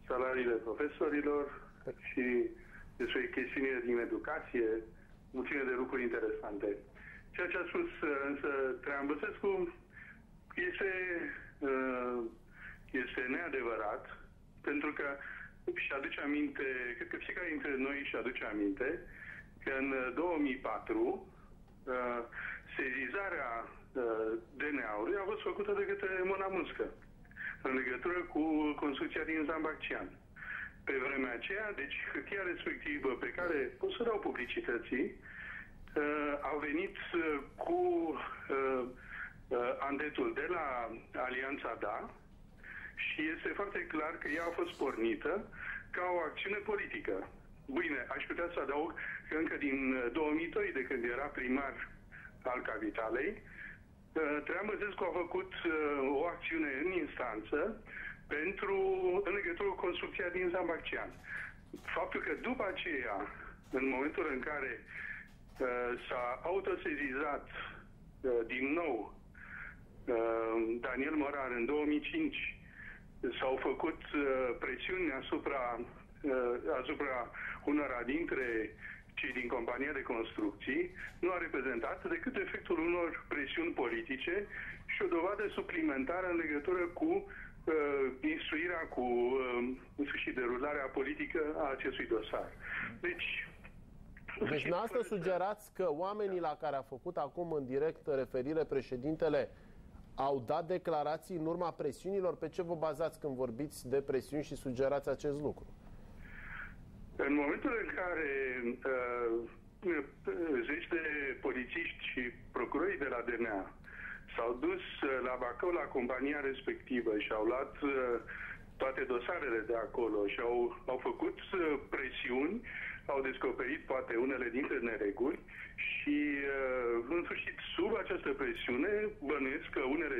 salariile profesorilor și despre chestiunile din educație, mulțime de lucruri interesante. Ceea ce a spus însă Traian Băsescu este neadevărat, pentru că și aduce aminte, cred că fiecare dintre noi își aduce aminte, că în 2004 sezizarea DNA-ului a fost făcută de către Mona Muscă în legătură cu construcția din Zambaccian. Pe vremea aceea, deci hârtia respectivă pe care o să dau publicității, au venit cu andetul de la Alianța Da și este foarte clar că ea a fost pornită ca o acțiune politică. Bine, aș putea să adaug că încă din 2002, de când era primar al Capitalei, Traian Băsescu a făcut o acțiune în instanță în legătură cu construcția din Zambaccian. Faptul că după aceea, în momentul în care s-a autosezizat din nou Daniel Morar în 2005, s-au făcut presiuni asupra unora dintre cei din compania de construcții, nu a reprezentat decât efectul unor presiuni politice și o dovadă suplimentară în legătură cu instruirea și derularea politică a acestui dosar. Deci dumneavoastră sugerați că oamenii la care a făcut acum în direct referire președintele au dat declarații în urma presiunilor? Pe ce vă bazați când vorbiți de presiuni și sugerați acest lucru? În momentul în care zeci de polițiști și procurorii de la DNA s-au dus la Bacău la compania respectivă și au luat toate dosarele de acolo și au făcut presiuni, au descoperit poate unele dintre nereguli și în sfârșit sub această presiune bănuiesc că unele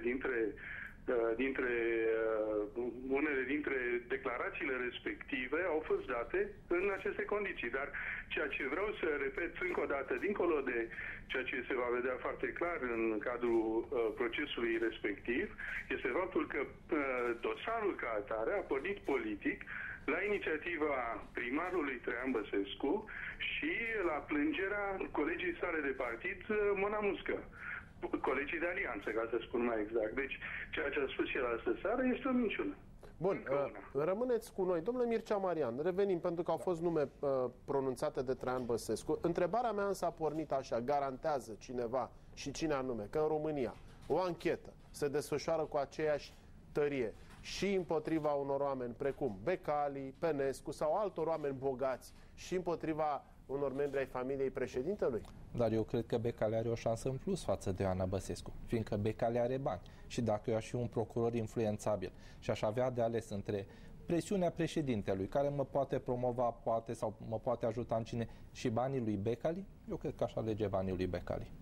dintre declarațiile respective au fost date în aceste condiții. Dar ceea ce vreau să repet încă o dată, dincolo de ceea ce se va vedea foarte clar în cadrul procesului respectiv, este faptul că dosarul ca atare a pornit politic la inițiativa primarului Traian Băsescu și la plângerea colegii sale de partid, Mona Muscă. Colegii de alianță, ca să spun mai exact. Deci, ceea ce a spus el astăzi seară este o minciună. Bun, rămâneți cu noi. Domnule Mircea Marian, revenim pentru că au fost nume pronunțate de Traian Băsescu. Întrebarea mea însă a pornit așa: garantează cineva, și cine anume, că în România o anchetă se desfășoară cu aceeași tărie și împotriva unor oameni precum Becali, Penescu sau altor oameni bogați și împotriva unor membri ai familiei președintelui? Dar eu cred că Becali are o șansă în plus față de Ioana Băsescu, fiindcă Becali are bani. Și dacă eu aș fi un procuror influențabil și aș avea de ales între presiunea președintelui, care mă poate promova, poate, sau mă poate ajuta în cine, și banii lui Becali, eu cred că aș alege banii lui Becali.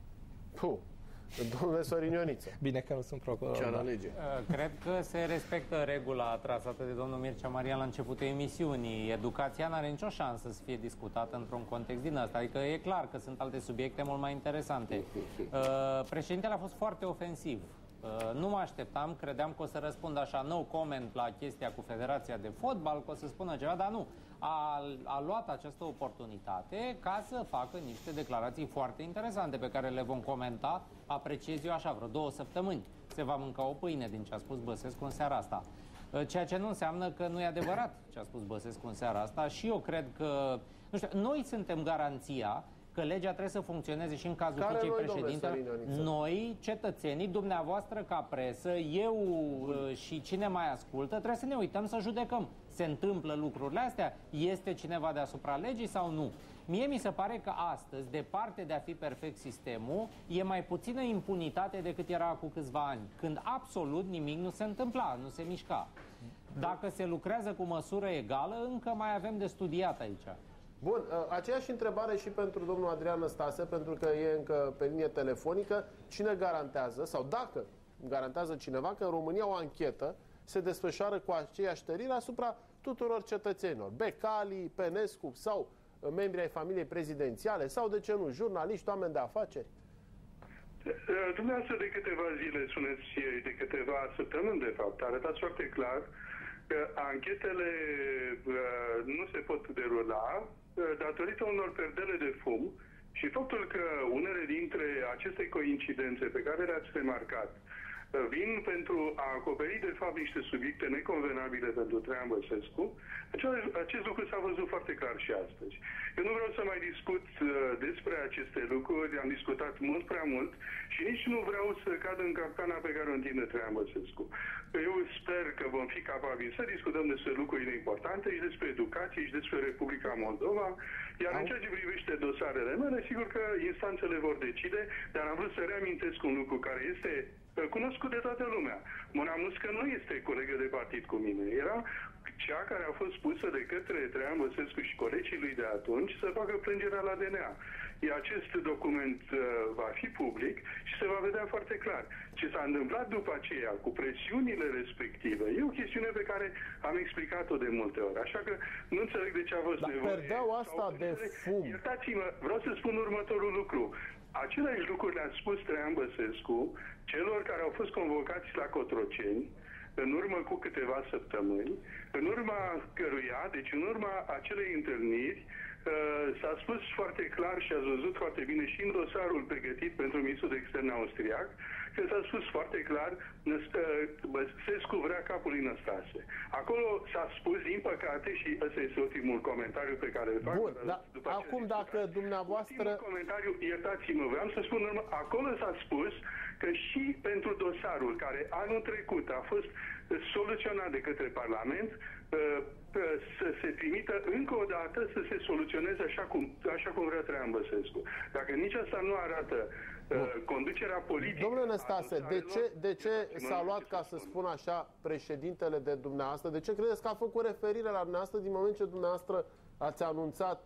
Domnule Sorin Ioniță. Bine că nu sunt procuror. Ce alege? Cred că se respectă regula trasată de domnul Mircea Marian la începutul emisiunii. Educația n-are nicio șansă să fie discutată într-un context din ăsta. Adică e clar că sunt alte subiecte mult mai interesante. Președintele a fost foarte ofensiv. Nu mă așteptam, credeam că o să răspund așa, no comment la chestia cu Federația de Fotbal, că o să spună ceva, dar nu. A luat această oportunitate ca să facă niște declarații foarte interesante pe care le vom comenta, apreciez eu așa, vreo 2 săptămâni. Se va mânca o pâine din ce a spus Băsescu în seara asta. Ceea ce nu înseamnă că nu e adevărat ce a spus Băsescu în seara asta și eu cred că, nu știu, noi suntem garanția că legea trebuie să funcționeze și în cazul fiicei președintelui. Noi, cetățenii, dumneavoastră ca presă, eu și cine mai ascultă, trebuie să ne uităm să judecăm. Se întâmplă lucrurile astea? Este cineva deasupra legii sau nu? Mie mi se pare că astăzi, departe de a fi perfect sistemul, e mai puțină impunitate decât era cu câțiva ani, când absolut nimic nu se întâmpla, nu se mișca. Dacă se lucrează cu măsură egală, încă mai avem de studiat aici. Bun, aceeași întrebare și pentru domnul Adrian Năstase, pentru că e încă pe linie telefonică. Cine garantează, sau dacă garantează cineva, că în România o anchetă se desfășoară cu aceeași tărire asupra tuturor cetățenilor, Becali, Penescu sau membri ai familiei prezidențiale sau, de ce nu, jurnaliști, oameni de afaceri? Dumneavoastră de câteva zile, de câteva săptămâni de fapt, arătați foarte clar că anchetele nu se pot derula datorită unor perdele de fum și faptul că unele dintre aceste coincidențe pe care le-ați remarcat vin pentru a acoperi de fapt niște subiecte neconvenabile pentru Traian Băsescu, acest lucru s-a văzut foarte clar și astăzi. Eu nu vreau să mai discut despre aceste lucruri, am discutat mult prea mult și nici nu vreau să cad în capcana pe care o întinde Traian Băsescu. Eu sper că vom fi capabili să discutăm despre lucrurile importante și despre educație și despre Republica Moldova, iar în ceea ce privește dosarele mele, sigur că instanțele vor decide, dar am vrut să reamintesc un lucru care este cunoscut de toată lumea. Mona Muscă nu este colegă de partid cu mine. Era cea care a fost pusă de către Traian Băsescu și colegii lui de atunci să facă plângerea la DNA. Iar acest document va fi public și se va vedea foarte clar. Ce s-a întâmplat după aceea cu presiunile respective e o chestiune pe care am explicat-o de multe ori. Așa că nu înțeleg de ce a fost nevoie. Perdeau asta de fum. Iertați-mă, vreau să spun următorul lucru. Același lucru le-a spus Traian Băsescu celor care au fost convocați la Cotroceni în urmă cu câteva săptămâni, în urma căruia, deci în urma acelei întâlniri, s-a spus foarte clar și ați văzut foarte bine și în dosarul pregătit pentru ministrul de externe austriac, că s-a spus foarte clar, Băsescu vrea capul lui Năstase. Acolo s-a spus, din păcate, și ăsta este ultimul comentariu pe care îl fac. Bun, dar acum dacă dumneavoastră... Ultimul comentariu, iertați-mă, vreau să spun, acolo s-a spus că și pentru dosarul care anul trecut a fost soluționat de către Parlament, să se trimită încă o dată să se soluționeze așa cum vrea Traian Băsescu. Dacă nici asta nu arată conducerea politică... Domnule Năstase, de ce s-a luat, ca să spun așa, președintele de dumneavoastră? De ce credeți că a făcut referire la dumneavoastră din moment ce dumneavoastră ați anunțat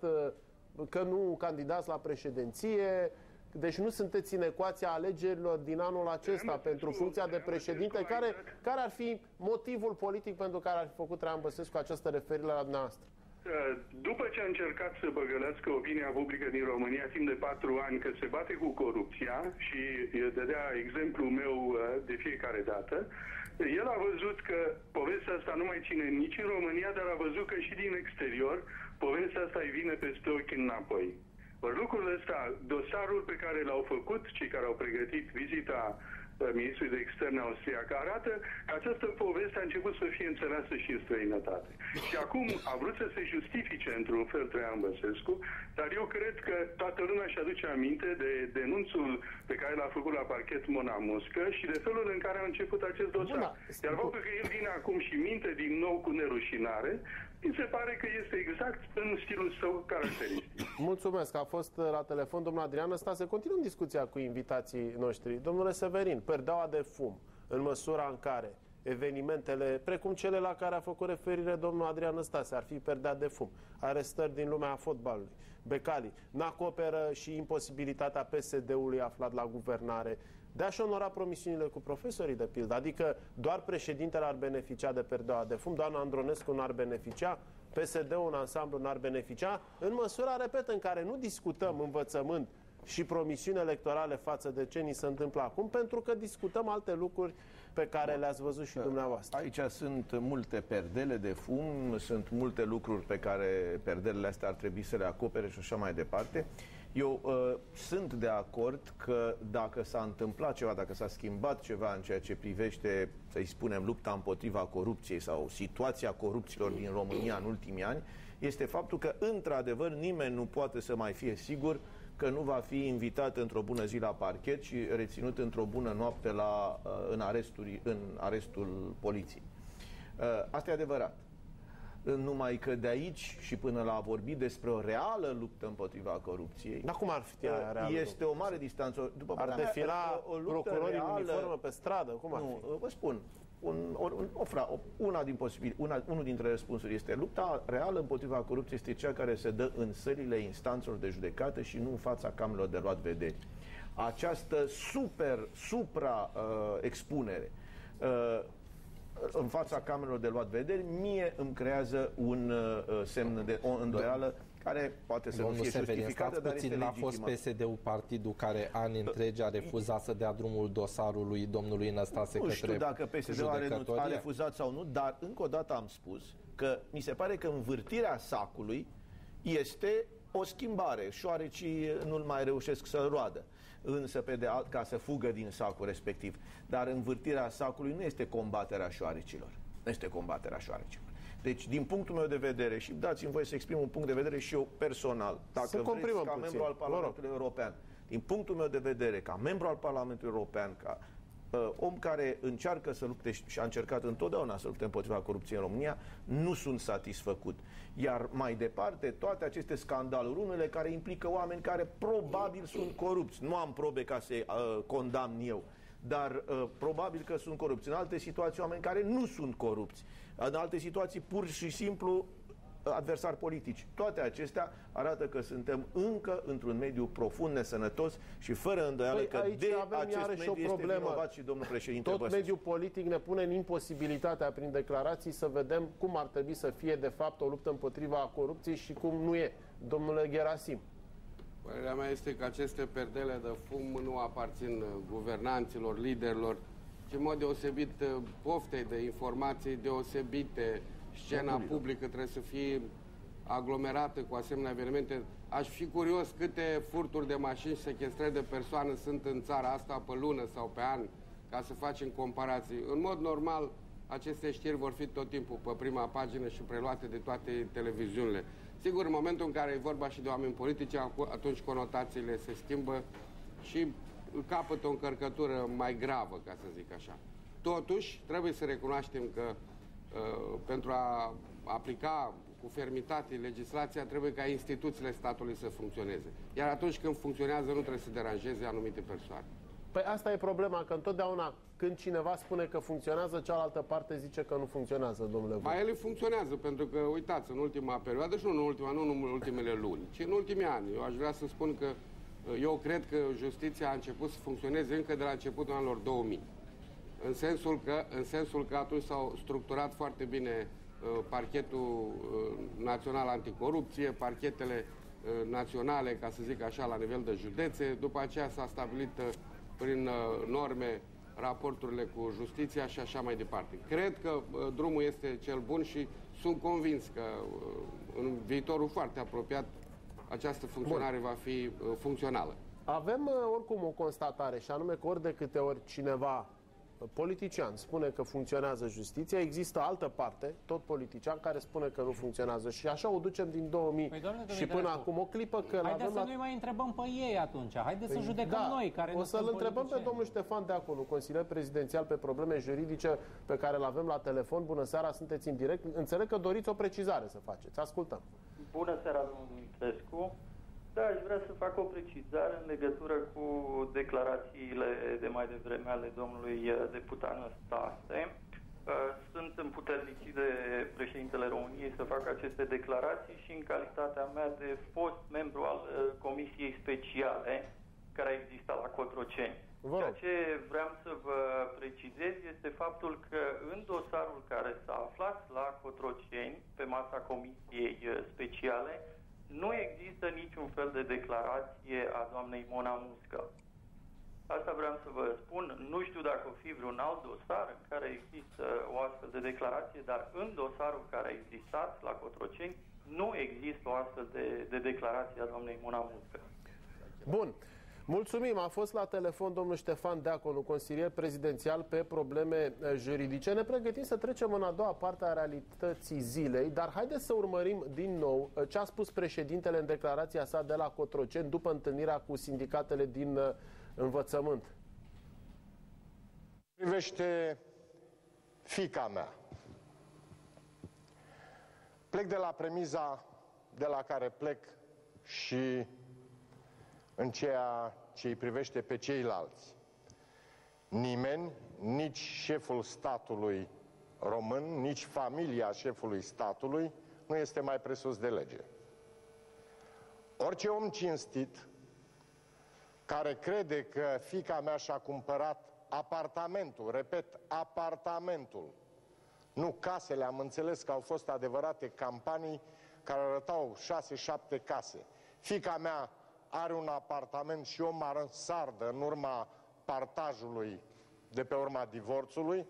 că nu candidați la președinție? Deci nu sunteți în ecuația alegerilor din anul acesta pentru funcția de președinte. Care ar fi motivul politic pentru care ar fi făcut Traian Băsescu această referire la dumneavoastră? După ce a încercat să băgălească opinia publică din România timp de 4 ani că se bate cu corupția și dădea exemplul meu de fiecare dată, el a văzut că povestea asta nu mai ține nici în România, dar a văzut că și din exterior povestea asta îi vine peste ochi înapoi. Lucrul ăsta, dosarul pe care l-au făcut cei care au pregătit vizita ministrului de externe austriac, arată că această poveste a început să fie înțeleasă și în străinătate. Și acum a vrut să se justifice într-un fel Traian Băsescu, dar eu cred că toată lumea își aduce aminte de denunțul pe care l-a făcut la parchet Mona Muscă și de felul în care a început acest dosar. Iar faptul că el vine acum și minte din nou cu nerușinare, mi se pare că este exact în stilul său caracteristic. Mulțumesc. A fost la telefon domnul Adrian Năstase. Continuăm discuția cu invitații noștri. Domnule Severin, perdeaua de fum, în măsura în care evenimentele, precum cele la care a făcut referire domnul Adrian Năstase, ar fi perdea de fum, arestări din lumea fotbalului, Becali, n-acoperă și imposibilitatea PSD-ului aflat la guvernare de a-și onora promisiunile cu profesorii, de pildă. Adică doar președintele ar beneficia de perdeaua de fum, doamna Andronescu n-ar beneficia, PSD-ul în ansamblu n-ar beneficia, în măsura, repet, în care nu discutăm învățământ și promisiuni electorale față de ce ni se întâmplă acum, pentru că discutăm alte lucruri pe care le-ați văzut și dumneavoastră. Aici sunt multe perdele de fum, sunt multe lucruri pe care perdelele astea ar trebui să le acopere și așa mai departe. Eu sunt de acord că dacă s-a întâmplat ceva, dacă s-a schimbat ceva în ceea ce privește, să-i spunem, lupta împotriva corupției sau situația corupților din România în ultimii ani, este faptul că, într-adevăr, nimeni nu poate să mai fie sigur că nu va fi invitat într-o bună zi la parchet și reținut într-o bună noapte în arestul poliției. Asta e adevărat. Numai că de aici și până la a vorbi despre o reală luptă împotriva corupției... Dar cum ar fi ea reală? Este o mare distanță. După ar defila procurorii în uniformă pe stradă? Cum ar fi? Vă spun, unul dintre răspunsuri este lupta reală împotriva corupției este cea care se dă în sălile instanțelor de judecată și nu în fața camerelor de luat vederi. Această supra-expunere în fața camerelor de luat vederi, mie îmi creează un semn de o îndoială care poate să nu fie justificată, dar este legitimată. N-a fost PSD-ul partidul care ani întregi a refuzat să dea drumul dosarului domnului Năstase către judecătorie? Nu știu dacă PSD-ul a refuzat sau nu, dar încă o dată am spus că mi se pare că învârtirea sacului este o schimbare. Șoarecii nu-l mai reușesc să roadă, însă ca să fugă din sacul respectiv. Dar învârtirea sacului nu este combaterea șoarecilor. Nu este combaterea șoarecilor. Deci, din punctul meu de vedere, și dați-mi voie să exprim un punct de vedere și eu personal, dacă vreți, ca membru al Parlamentului European, din punctul meu de vedere, ca membru al Parlamentului European, ca om care încearcă să lupte și a încercat întotdeauna să lupte împotriva corupției în România, nu sunt satisfăcut. Iar mai departe, toate aceste scandaluri, unele care implică oameni care probabil sunt corupți, nu am probe ca să condamn eu, dar probabil că sunt corupți. În alte situații, oameni care nu sunt corupți. În alte situații, pur și simplu, adversari politici. Toate acestea arată că suntem încă într-un mediu profund nesănătos și fără îndoială că de acest mediu este vinovat și domnul președinte Tot mediul politic ne pune în imposibilitatea prin declarații să vedem cum ar trebui să fie de fapt o luptă împotriva corupției și cum nu e. Domnule Gherasim. Părerea mea este că aceste perdele de fum nu aparțin guvernanților, liderilor, ci în mod deosebit poftei de informații deosebite. Scena publică trebuie să fie aglomerată cu asemenea evenimente. Aș fi curios câte furturi de mașini și sechestrări de persoane sunt în țara asta pe lună sau pe an, ca să facem comparații. În mod normal, aceste știri vor fi tot timpul pe prima pagină și preluate de toate televiziunile. Sigur, în momentul în care e vorba și de oameni politici, atunci conotațiile se schimbă și capătă o încărcătură mai gravă, ca să zic așa. Totuși, trebuie să recunoaștem că pentru a aplica cu fermitate legislația, trebuie ca instituțiile statului să funcționeze. Iar atunci când funcționează, nu trebuie să deranjeze anumite persoane. Păi asta e problema, că întotdeauna când cineva spune că funcționează, cealaltă parte zice că nu funcționează, domnule Vârf. Mai ele funcționează, pentru că, uitați, în ultima perioadă, și nu în ultimele luni, ci în ultimii ani. Eu aș vrea să spun că eu cred că justiția a început să funcționeze încă de la începutul anilor 2000. În sensul că atunci s-au structurat foarte bine parchetul național anticorupție, parchetele naționale, ca să zic așa, la nivel de județe. După aceea s-a stabilit prin norme raporturile cu justiția și așa mai departe. Cred că drumul este cel bun și sunt convins că în viitorul foarte apropiat această funcționare va fi funcțională. Avem oricum o constatare, și anume că ori de câte ori cineva politician spune că funcționează justiția, există altă parte, tot politician, care spune că nu funcționează. Și așa o ducem din 2000 și până acum. O clipă că haideți să nu-i mai întrebăm pe ei atunci. Haideți să judecăm noi, care o să-l întrebăm pe domnul Ștefan Deaconu, consilier prezidențial pe probleme juridice, pe care îl avem la telefon. Bună seara, sunteți în direct. Înțeleg că doriți o precizare să faceți. Ascultăm. Bună seara, domnul Dumitrescu. Da, aș vrea să fac o precizare în legătură cu declarațiile de mai devreme ale domnului deputat Năstase. Sunt împuternicit de președintele României să fac aceste declarații și în calitatea mea de fost membru al Comisiei Speciale care a existat la Cotroceni. Ceea ce vreau să vă precizez este faptul că în dosarul care s-a aflat la Cotroceni, pe masa Comisiei Speciale, nu există niciun fel de declarație a doamnei Mona Muscă. Asta vreau să vă spun. Nu știu dacă o fi vreun alt dosar în care există o astfel de declarație, dar în dosarul care a existat la Cotroceni nu există o astfel de declarație a doamnei Mona Muscă. Bun. Mulțumim. A fost la telefon domnul Ștefan Deaconu, consilier prezidențial pe probleme juridice. Ne pregătim să trecem în a doua parte a realității zilei, dar haideți să urmărim din nou ce a spus președintele în declarația sa de la Cotroceni după întâlnirea cu sindicatele din învățământ. Privește fiica mea. Plec de la premiza de la care plec și în ceea ce îi privește pe ceilalți. Nimeni, nici șeful statului român, nici familia șefului statului, nu este mai presus de lege. Orice om cinstit care crede că fiica mea și-a cumpărat apartamentul, repet, apartamentul, Nu casele, am înțeles că au fost adevărate campanii care arătau 6-7 case. Fiica mea are un apartament și o mansardă în urma partajului de pe urma divorțului.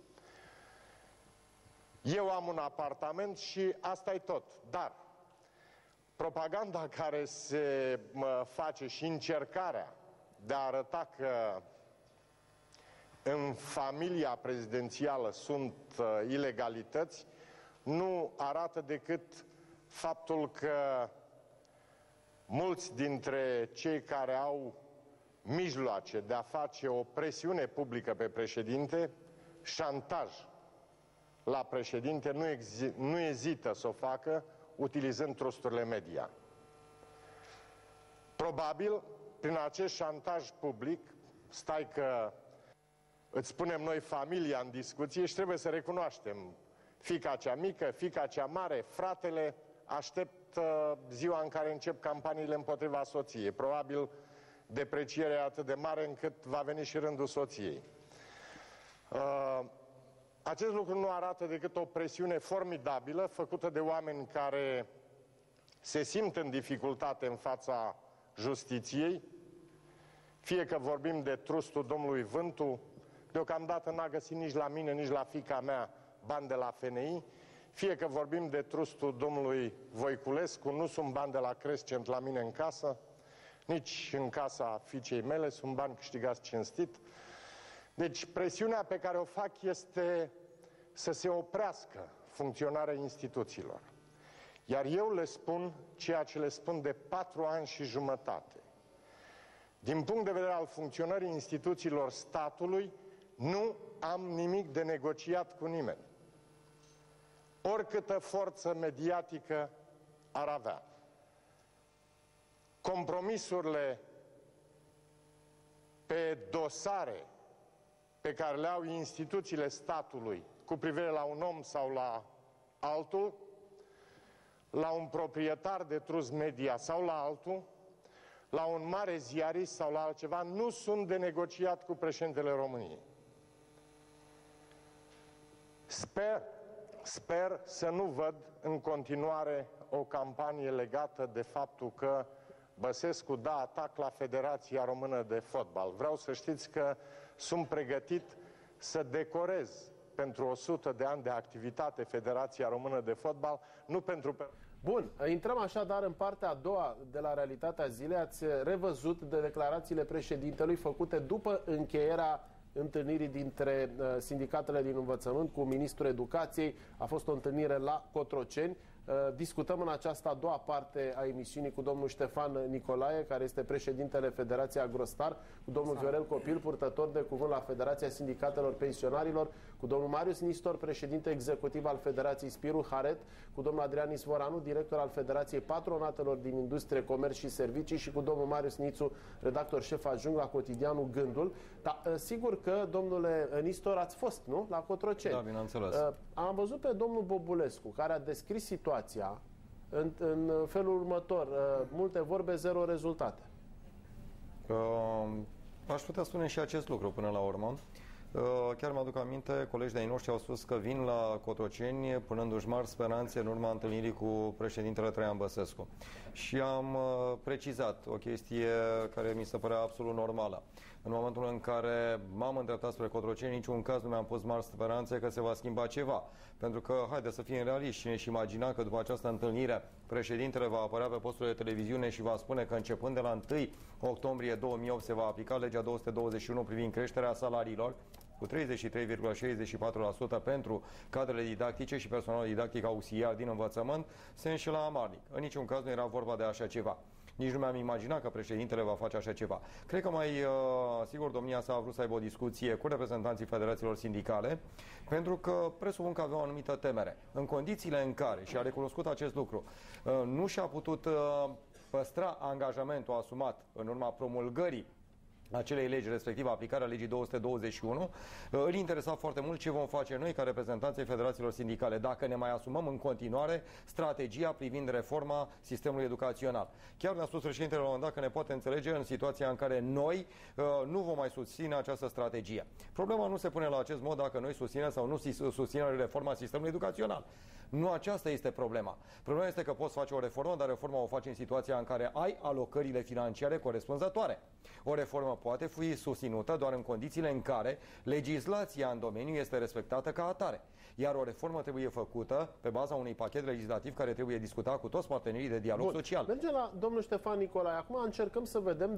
Eu am un apartament și asta e tot. Dar propaganda care se face și încercarea de a arăta că în familia prezidențială sunt ilegalități nu arată decât faptul că mulți dintre cei care au mijloace de a face o presiune publică pe președinte, șantaj la președinte, nu ezită să o facă utilizând trusturile media. Probabil, prin acest șantaj public, stai că îți spunem noi familia în discuție și trebuie să recunoaștem fiica cea mică, fiica cea mare, fratele, aștept ziua în care încep campaniile împotriva soției. Probabil deprecierea e atât de mare încât va veni și rândul soției. Acest lucru nu arată decât o presiune formidabilă făcută de oameni care se simt în dificultate în fața justiției, fie că vorbim de trustul domnului Vântu, deocamdată n-a găsit nici la mine, nici la fiica mea bani de la FNI, fie că vorbim de trustul domnului Voiculescu, nu sunt bani de la Crescent la mine în casă, nici în casa fiicei mele, sunt bani câștigați cinstit. Deci presiunea pe care o fac este să se oprească funcționarea instituțiilor. Iar eu le spun ceea ce le spun de 4 ani și jumătate. Din punct de vedere al funcționării instituțiilor statului, nu am nimic de negociat cu nimeni. Oricâtă forță mediatică ar avea. Compromisurile pe dosare pe care le au instituțiile statului cu privire la un om sau la altul, la un proprietar de trust media sau la altul, la un mare ziarist sau la altceva, nu sunt de negociat cu președintele României. Sper să nu văd în continuare o campanie legată de faptul că Băsescu dă atac la Federația Română de Fotbal. Vreau să știți că sunt pregătit să decorez pentru 100 de ani de activitate Federația Română de Fotbal, nu pentru... Bun, intrăm așadar în partea a doua de la Realitatea Zilei. Ați revăzut de declarațiile președintelui făcute după încheierea întâlnirii dintre sindicatele din învățământ cu Ministrul Educației. A fost o întâlnire la Cotroceni. Discutăm în această a doua parte a emisiunii cu domnul Ștefan Nicolae, care este președintele Federației Agrostar, cu domnul Viorel Copil, purtător de cuvânt la Federația Sindicatelor Pensionarilor, cu domnul Marius Nistor, președinte executiv al Federației Spiru Haret, cu domnul Adrian Isvoranu, director al Federației Patronatelor din Industrie, Comerț și Servicii și cu domnul Marius Nițu, redactor șef adjunct la cotidianul Gândul. Dar sigur că, domnule Nistor, ați fost, nu? La Cotroceni. Da, bineînțeles. Am văzut pe domnul Bobulescu, care a descris situația în felul următor. Multe vorbe, 0 rezultate. Aș putea spune și acest lucru până la urmă. Chiar mi-aduc aminte, colegii de-ai noștri au spus că vin la Cotroceni punându-și mari speranțe în urma întâlnirii cu președintele Traian Băsescu. Și am precizat o chestie care mi se părea absolut normală. În momentul în care m-am îndreptat spre Cotroceni, în niciun caz nu mi-am pus mari speranțe că se va schimba ceva. Pentru că, haide să fim realiști, cine și imagina că după această întâlnire președintele va apărea pe posturile de televiziune și va spune că începând de la 1 octombrie 2008 se va aplica legea 221 privind creșterea salariilor cu 33,64% pentru cadrele didactice și personalul didactic auxiliar din învățământ, se înșela amarnic. În niciun caz nu era vorba de așa ceva. Nici nu mi-am imaginat că președintele va face așa ceva. Cred că mai sigur domnia sa a vrut să aibă o discuție cu reprezentanții federațiilor sindicale, pentru că presupun că avea o anumită temere. În condițiile în care, și a recunoscut acest lucru, nu și-a putut păstra angajamentul asumat în urma promulgării acelei legi, respectiv aplicarea legii 221, îl interesa foarte mult ce vom face noi ca reprezentanții federațiilor sindicale, dacă ne mai asumăm în continuare strategia privind reforma sistemului educațional. Chiar ne-a spus președintele la un moment dat că ne poate înțelege în situația în care noi nu vom mai susține această strategie. Problema nu se pune la acest mod dacă noi susținem sau nu susținem reforma sistemului educațional. Nu aceasta este problema. Problema este că poți face o reformă, dar reforma o faci în situația în care ai alocările financiare corespunzătoare. O reformă poate fi susținută doar în condițiile în care legislația în domeniu este respectată ca atare. Iar o reformă trebuie făcută pe baza unui pachet legislativ care trebuie discutat cu toți partenerii de dialog social. Mergem la domnul Ștefan Nicolae. Acum încercăm să vedem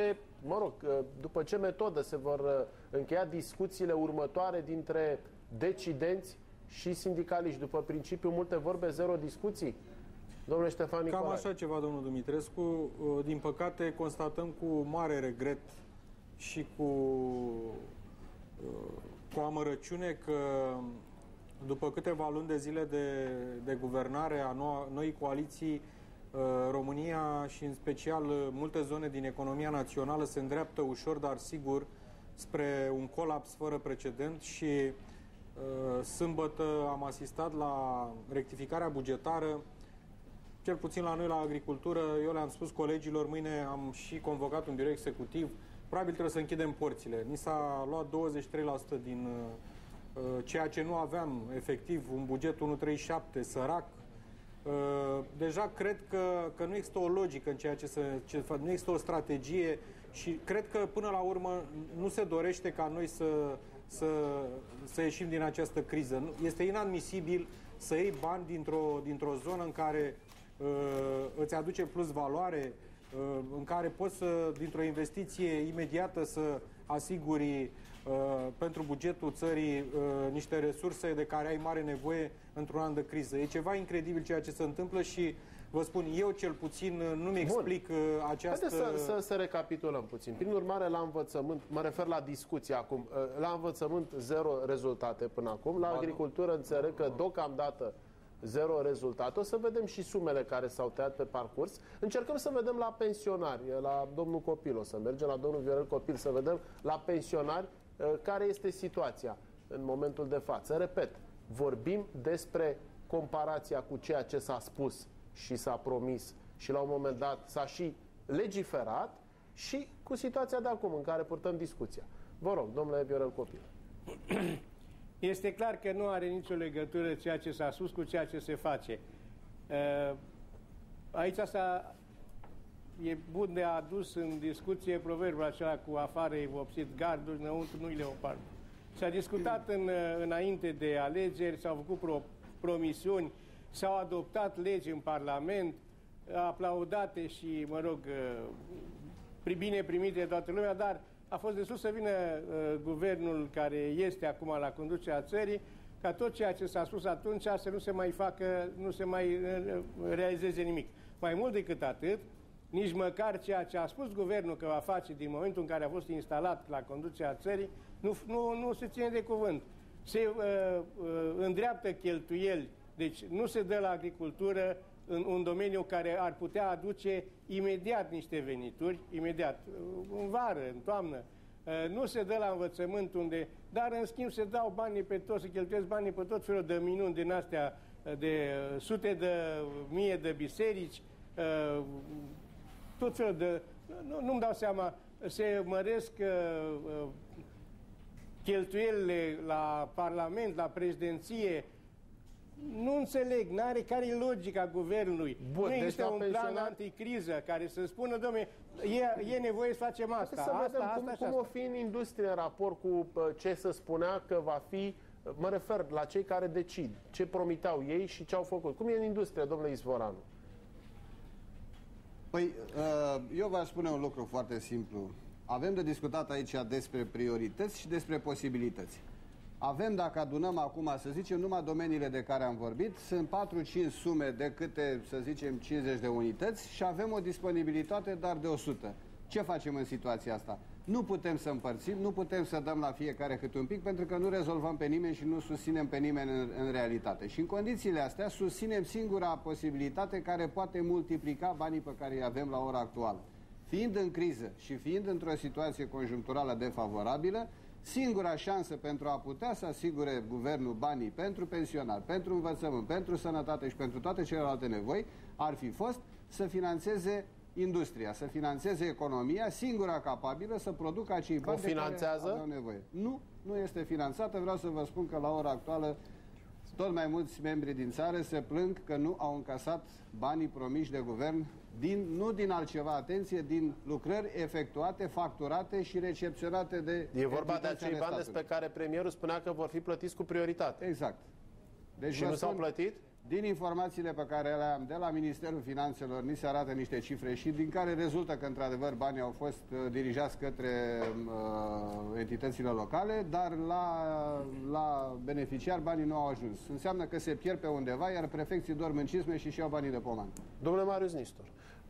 după ce metodă se vor încheia discuțiile următoare dintre decidenți și sindicaliști. După principiu multe vorbe, zero discuții? Domnule Ștefan Nicolae. Cam așa ceva, domnul Dumitrescu. Din păcate, constatăm cu mare regret și cu amărăciune că după câteva luni de zile de guvernare a noii coaliții, România și în special multe zone din economia națională se îndreaptă ușor, dar sigur, spre un colaps fără precedent și sâmbătă am asistat la rectificarea bugetară, cel puțin la noi la agricultură. Eu le-am spus colegilor, mâine am și convocat un birou executiv, probabil trebuie să închidem porțile. Ni s-a luat 23% din ceea ce nu aveam, efectiv, un buget 1,37, sărac. Deja cred că nu există o logică în ceea ce nu există o strategie și cred că până la urmă nu se dorește ca noi să ieșim din această criză. Este inadmisibil să iei bani dintr-o zonă în care îți aduce plus valoare, în care poți dintr-o investiție imediată să asiguri pentru bugetul țării niște resurse de care ai mare nevoie într-un an de criză. E ceva incredibil ceea ce se întâmplă și vă spun, eu cel puțin nu-mi explic această... Haideți să recapitulăm puțin. Prin urmare, la învățământ, mă refer la discuție acum, la învățământ zero rezultate până acum, la agricultură înțeleg că deocamdată zero rezultate. O să vedem și sumele care s-au tăiat pe parcurs. Încercăm să vedem la pensionari, la domnul Copil, o să mergem la domnul Viorel Copil, să vedem la pensionari care este situația în momentul de față. Repet, vorbim despre comparația cu ceea ce s-a spus și s-a promis și la un moment dat s-a și legiferat și cu situația de acum în care purtăm discuția. Vă rog, domnule Viorel Copil. Este clar că nu are nicio legătură ceea ce s-a spus cu ceea ce se face. Aici e bun de adus în discuție proverbul acela cu afară e vopsit gardul, înăuntru nu-i leopard. S-a discutat înainte de alegeri, s-au făcut promisiuni, s-au adoptat legi în Parlament, aplaudate și, mă rog, bine primite de toată lumea, dar a fost destul să vină guvernul care este acum la conducerea țării, ca tot ceea ce s-a spus atunci să nu se mai facă, nu se mai realizeze nimic. Mai mult decât atât, nici măcar ceea ce a spus guvernul că va face din momentul în care a fost instalat la conducerea țării, nu se ține de cuvânt. Se îndreaptă cheltuieli, deci nu se dă la agricultură în un domeniu care ar putea aduce imediat niște venituri, imediat, în vară, în toamnă. Nu se dă la învățământ unde, dar în schimb se dau banii pe toți, se cheltuiesc banii pe tot felul de minuni din astea, de sute de mii de biserici, tot felul de... Nu-mi dau seama, se măresc cheltuielile la Parlament, la președinție. Nu înțeleg, care e logica guvernului. Bun, nu există deci un plan anticriză care să spună, dom'le, e nevoie să facem asta. Să vedem cum o fi în industrie în raport cu ce se spunea că va fi, mă refer la cei care decid, ce promiteau ei și ce au făcut. Cum e în industrie, domnule Izvoranu? Păi, eu v-aș spune un lucru foarte simplu. Avem de discutat aici despre priorități și despre posibilități. Avem, dacă adunăm acum, să zicem, numai domeniile de care am vorbit, sunt 4-5 sume de câte, să zicem, 50 de unități și avem o disponibilitate doar de 100. Ce facem în situația asta? Nu putem să împărțim, nu putem să dăm la fiecare câte un pic, pentru că nu rezolvăm pe nimeni și nu susținem pe nimeni în realitate. Și în condițiile astea susținem singura posibilitate care poate multiplica banii pe care îi avem la ora actuală. fiind în criză și fiind într-o situație conjuncturală defavorabilă, singura șansă pentru a putea să asigure guvernul banii pentru pensionari, pentru învățământ, pentru sănătate și pentru toate celelalte nevoi, ar fi fost să finanțeze industria, să finanțeze economia, singura capabilă să producă acei bani de care aveau nevoie. Nu este finanțată. Vreau să vă spun că la ora actuală tot mai mulți membri din țară se plâng că nu au încasat banii promiși de guvern, nu din altceva, atenție, din lucrări efectuate, facturate și recepționate de... E vorba de acei bani despre care premierul spunea că vor fi plătiți cu prioritate. Exact. Deci și nu s-au plătit? Din informațiile pe care le am de la Ministerul Finanțelor, ni se arată niște cifre și din care rezultă că, într-adevăr, banii au fost dirijați către entitățile locale, dar la beneficiar banii nu au ajuns. Înseamnă că se pierd pe undeva, iar prefecții dorm în cizme și și-au banii de poman. Domnule Marius Nistor,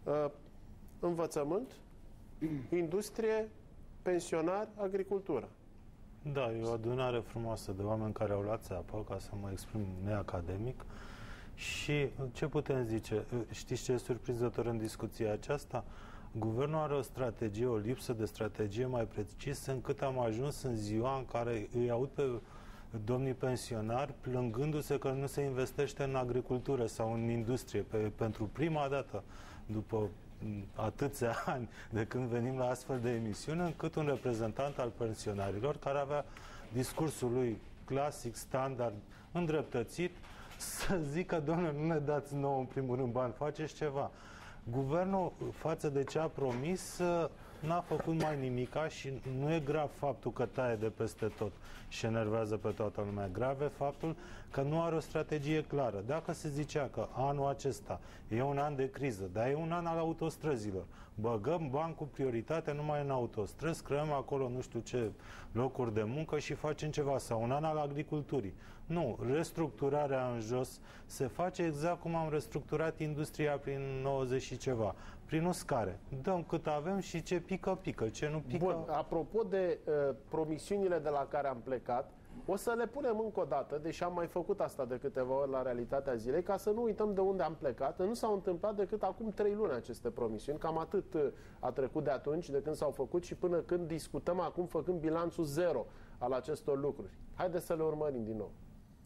învățământ, industrie, pensionari, agricultură. Da, e o adunare frumoasă de oameni care au luat țeapă, ca să mă exprim neacademic. Și ce putem zice? Știți ce e surprinzător în discuția aceasta? Guvernul are o strategie, o lipsă de strategie mai precisă, încât am ajuns în ziua în care îi aud pe domnii pensionari plângându-se că nu se investește în agricultură sau în industrie. Pentru prima dată, după atâția ani de când venim la astfel de emisiune, încât un reprezentant al pensionarilor, care avea discursul lui clasic, standard, îndreptățit, să zică, domnule, nu ne dați nouă în primul rând bani, faceți ceva. Guvernul, față de ce a promis, n-a făcut mai nimica și nu e grav faptul că taie de peste tot și enervează pe toată lumea. Grav e faptul că nu are o strategie clară. Dacă se zicea că anul acesta e un an de criză, dar e un an al autostrăzilor, băgăm bani cu prioritate numai în autostrăzi, creăm acolo nu știu ce locuri de muncă și facem ceva, sau un an al agriculturii. Nu, restructurarea în jos se face exact cum am restructurat industria prin 90 și ceva, prin uscare. Dăm cât avem și ce pică, pică, ce nu pică... Bun, apropo de promisiunile de la care am plecat, o să le punem încă o dată, deși am mai făcut asta de câteva ori la Realitatea Zilei, ca să nu uităm de unde am plecat. Nu s-au întâmplat decât acum 3 luni aceste promisiuni, cam atât a trecut de atunci, de când s-au făcut și până când discutăm acum, făcând bilanțul zero al acestor lucruri. Haideți să le urmărim din nou.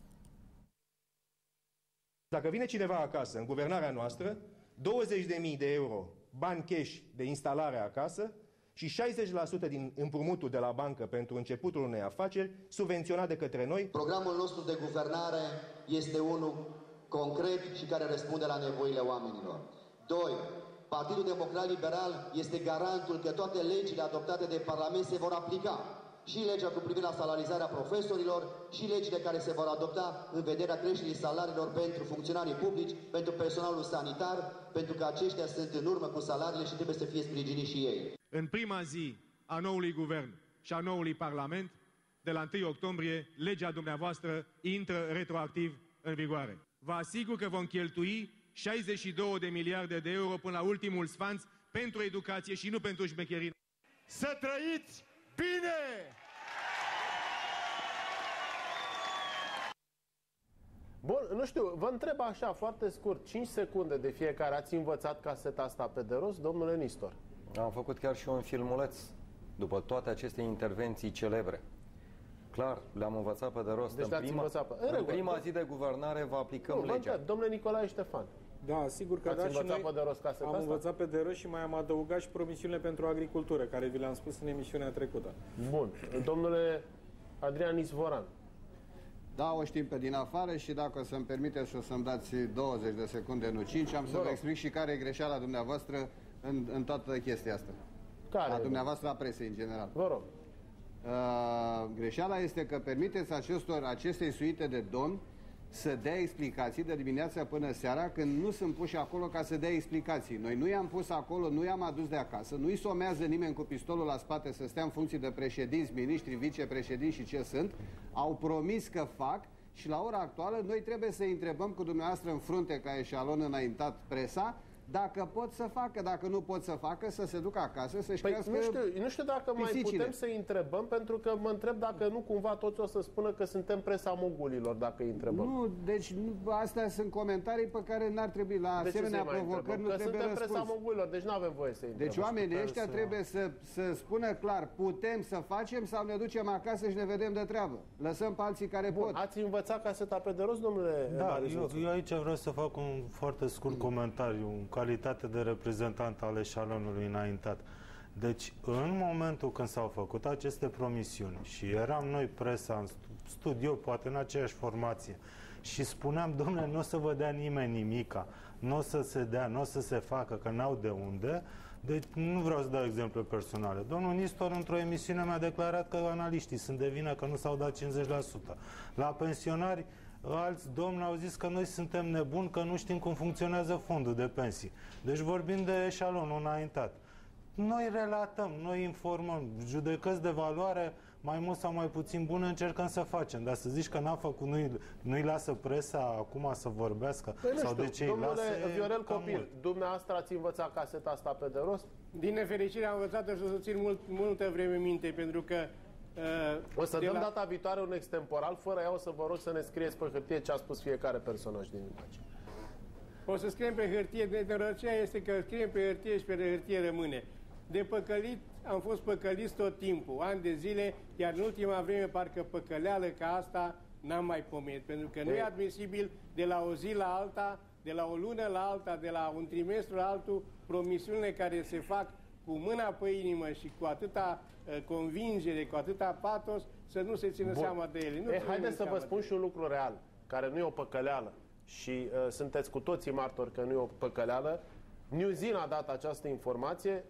Dacă vine cineva acasă, în guvernarea noastră, 20.000 de euro bani cash de instalare acasă și 60% din împrumutul de la bancă pentru începutul unei afaceri subvenționat de către noi. Programul nostru de guvernare este unul concret și care răspunde la nevoile oamenilor. 2. Partidul Democrat Liberal este garantul că toate legile adoptate de Parlament se vor aplica. Și legea cu privire la salarizarea profesorilor, și legile care se vor adopta în vederea creșterii salariilor pentru funcționarii publici, pentru personalul sanitar, pentru că aceștia sunt în urmă cu salariile și trebuie să fie sprijiniți și ei. În prima zi a noului guvern și a noului Parlament, de la 1 octombrie, legea dumneavoastră intră retroactiv în vigoare. Vă asigur că vom cheltui 62 de miliarde de euro până la ultimul sfanț pentru educație și nu pentru șmecherii. Să trăiți bine! Bun, nu știu, vă întreb așa, foarte scurt, 5 secunde de fiecare. Ați învățat caseta asta pe de rost, domnule Nistor? Am făcut chiar și un filmuleț, după toate aceste intervenții celebre. Clar, le-am învățat pe de rost. Deci în prima zi de guvernare vă aplicăm legea. Întreb, domnule Nicolae Ștefan. Da, sigur că da, și noi am învățat pe de rost și mai am adăugat și promisiunile pentru agricultură, care vi le-am spus în emisiunea trecută. Bun. Domnule Adrian Izvoran. Da, o știm pe din afară și dacă o să-mi permiteți și o să-mi dați 20 de secunde, nu 5, am să vă explic și care e greșeala dumneavoastră în toată chestia asta. Care? A dumneavoastră, a presei în general. Vă rog. Greșeala este că permiteți acestei suite de domni să dea explicații de dimineața până seara, când nu sunt puși acolo ca să dea explicații. Noi nu i-am pus acolo, nu i-am adus de acasă, nu-i somează nimeni cu pistolul la spate să stea în funcție de președinți, miniștri, vicepreședinți și ce sunt. Au promis că fac și la ora actuală noi trebuie să întrebăm cu dumneavoastră în frunte, ca eșalon înaintat presa, Dacă pot să facă, dacă nu pot să facă, să se ducă acasă, să-și crească nu știu dacă mai putem să-i întrebăm, pentru că mă întreb dacă nu cumva toți o să spună că suntem presa mogulilor, dacă îi întrebăm. Nu, deci astea sunt comentarii pe care n-ar trebui, la asemenea provocări nu trebuie răspuns. Suntem presa mogulilor, deci nu avem voie să-i întrebăm. Deci oamenii ăștia trebuie să spună clar, putem să facem sau ne ducem acasă și ne vedem de treabă. Lăsăm pe alții care pot. Ați învățat caseta pe de rost, domnule? Da, eu aici vreau să fac un foarte scurt comentariu, în calitate de reprezentant al eșalonului înaintat. Deci, în momentul când s-au făcut aceste promisiuni și eram noi presa în studio, poate în aceeași formație, și spuneam, domnule, nu o să vă dea nimeni nimica, nu o să se dea, nu o să se facă, că n-au de unde. Deci nu vreau să dau exemple personale. Domnul Nistor, într-o emisiune, mi-a declarat că analiștii sunt de vină că nu s-au dat 50%. La pensionari, alți domni au zis că noi suntem nebuni, că nu știm cum funcționează fondul de pensii. Deci vorbim de eșalonul înaintat. Noi relatăm, noi informăm, judecăți de valoare, mai mult sau mai puțin bune, încercăm să facem. Dar să zici că n-a făcut, nu-i lasă presa acum să vorbească? Păi sau de ce domnule Viorel Copil, Copil, dumneavoastră ați învățat caseta asta pe de rost? Din nefericire am învățat și o să țin multă vreme minte, pentru că o să dăm data viitoare un extemporal, fără ea o să vă rog să ne scrieți pe hârtie ce a spus fiecare personaj din imagine. O să scriem pe hârtie, nenorocirea este că scriem pe hârtie și pe hârtie rămâne. De păcălit, am fost păcăliți tot timpul, ani de zile, iar în ultima vreme parcă păcăleală ca asta n-am mai pomenit, pentru că nu e admisibil de la o zi la alta, de la o lună la alta, de la un trimestru la altul, promisiunile care se fac cu mâna pe inimă și cu atâta convingere, cu atâta patos, să nu se țină seama de ele. Haideți să vă spun și un lucru real, care nu e o păcăleală și sunteți cu toții martori că nu e o păcăleală. Newzin a dat această informație,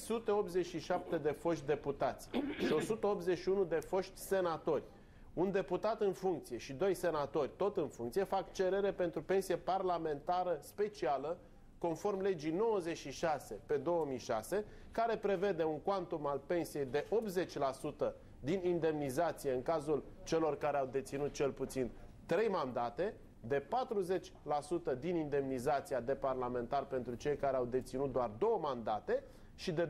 387 de foști deputați și 181 de foști senatori. Un deputat în funcție și 2 senatori tot în funcție fac cerere pentru pensie parlamentară specială conform legii 96 pe 2006, care prevede un quantum al pensiei de 80% din indemnizație în cazul celor care au deținut cel puțin 3 mandate, de 40% din indemnizația de parlamentar pentru cei care au deținut doar 2 mandate și de